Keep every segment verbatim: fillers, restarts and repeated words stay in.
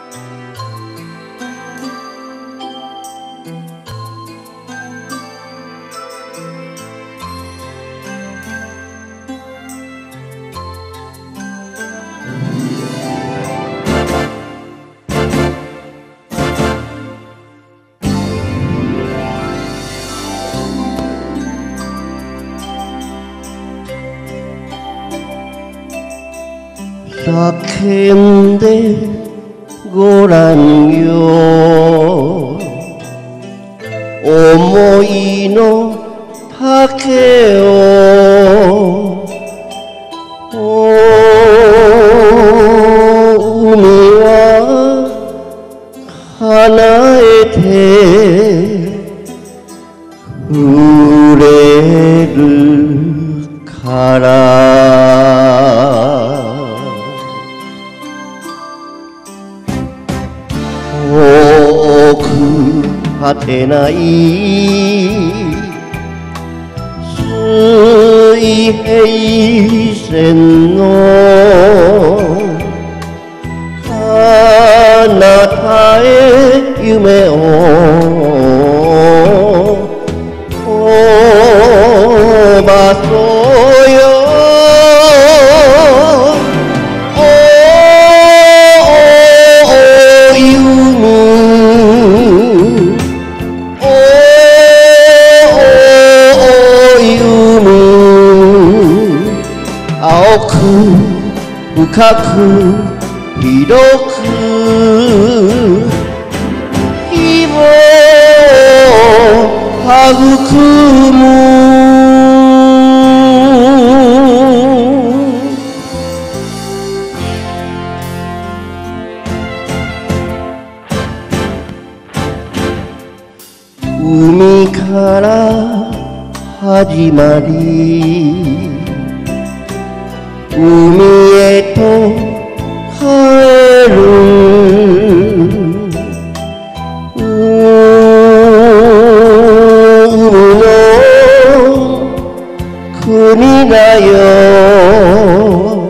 叫んでごらんよ、思いの丈を。海は叶えて触れるから遠く果てない水平線の彼方へ夢を飛ばそうよ。深く広く希望育む。海から始まり海へと帰る海の国だよ、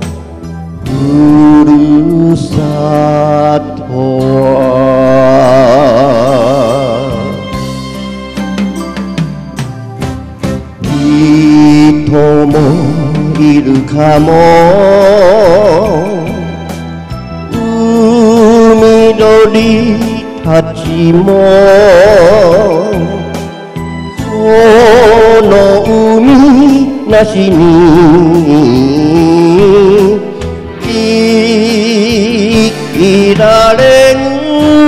ふるさとは。人もいるかも海鳥たちもこの海なしに生きられん。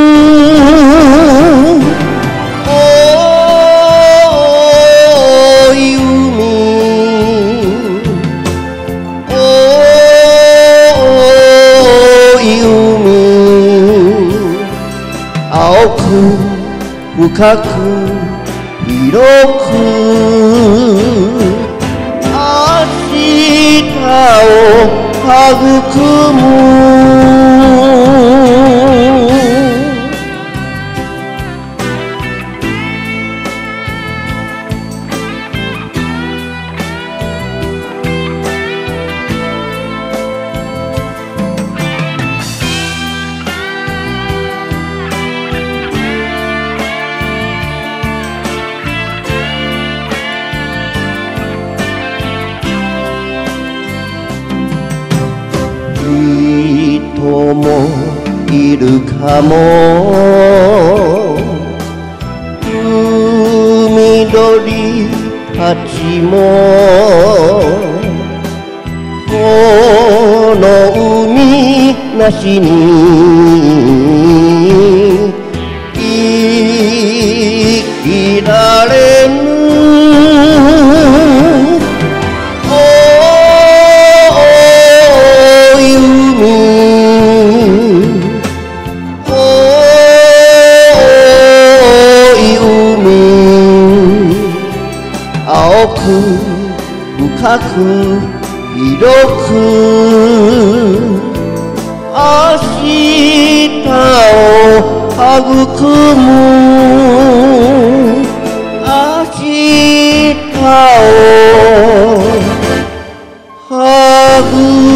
深く広く明日を育む。人もいるかも海鳥たちもこの海なしに生きられぬ。深く広く明日を育む。明日を育む。